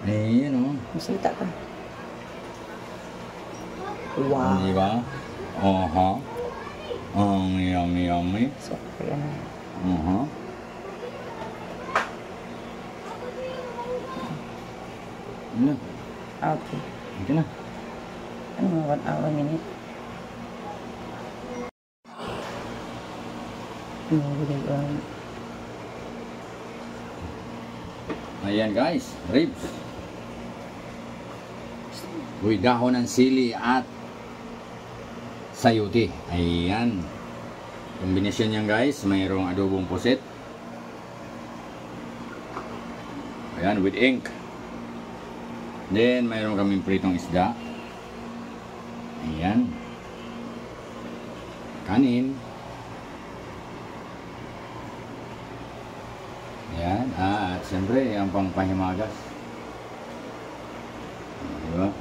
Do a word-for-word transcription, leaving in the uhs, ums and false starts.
Ayan o. Masalita ka. Wow. Di ba? Aha. Ang yummy yummy. So, kaya na. Aha. Ano? Okay. Ito na. Ano mga one hour minute? Um, Ayan guys, ribs. Uy, dahon ng sili at sayuti. Ayan. Kombinasyon yan guys, mayroong adobong pusit. Ayan, with ink. Then, mayroon kaming pritong isda. Ayan. Kanin. Ayan. Ah, at siyempre, ang pangpahimagas. Diba?